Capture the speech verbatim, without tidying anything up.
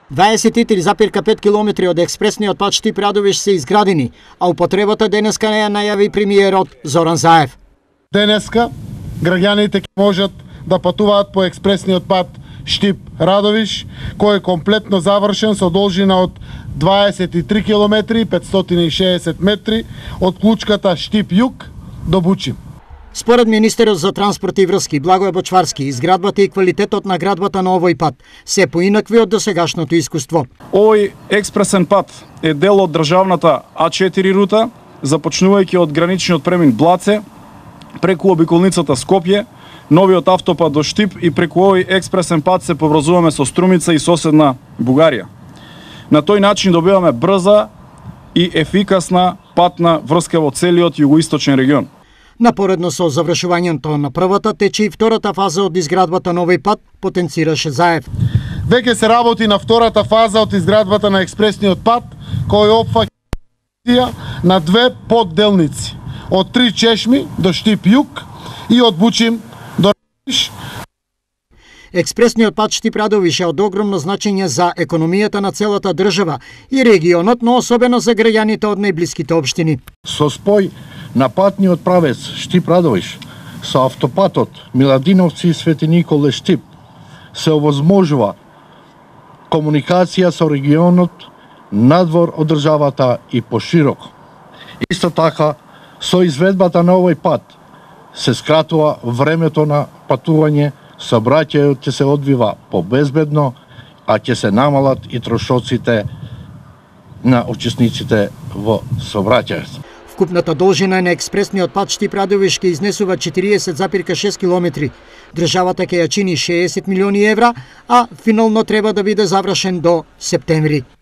дваесет и три зарез пет километри од експресниот пат Штип-Радовиш се изградени, а употребата денеска не ја најави премиерот Зоран Заев. Денеска граѓаните ќе можат да патуваат по експресниот пат Штип-Радовиш, кој е комплетно завршен со должина од дваесет и три километри петстотини и шеесет метри од клучката Штип-Југ до Бучим. Според министерот за транспорт и врски Благоје Бочварски, изградбата и квалитетот на градбата на овој пат се поинакви од досегашното искуство. Овој експресен пат е дел од државната А четири рута, започнувајќи од граничниот премин Блаце, преку обиколницата Скопје, новиот автопат до Штип и преку овој експресен пат се поврзуваме со Струмица и соседна Бугарија. На тој начин добиваме брза и ефикасна патна врска во целиот југоисточен регион. Напоредно со завршувањето на првата тече и втората фаза од изградбата на овој пат, потенцираше Заев. Веќе се работи на втората фаза од изградбата на експресниот пат, кој опфаќа на две подделници, од Три Чешми до Штип-Југ и од Бучим до Радовиш. Експресниот пат Штип-Радовиш е од огромно значење за економијата на целата држава и регионот, но особено за граѓаните од најблиските општини. Со спој на патниот правец Штип-Радовиш со автопатот Миладиновци и Свети Николе Штип се овозможува комуникација со регионот надвор од државата и пошироко. Исто така, со изведбата на овој пат се скратува времето на патување, сообраќајот ќе се одвива побезбедно, а ќе се намалат и трошоците на учесниците во сообраќајот. Вкупната должина на експресниот пат Штип-Радовиш ќе изнесува четириесет зарез шест километри. Државата ќе ја чини шеесет милиони евра, а финално треба да биде завршен до септември.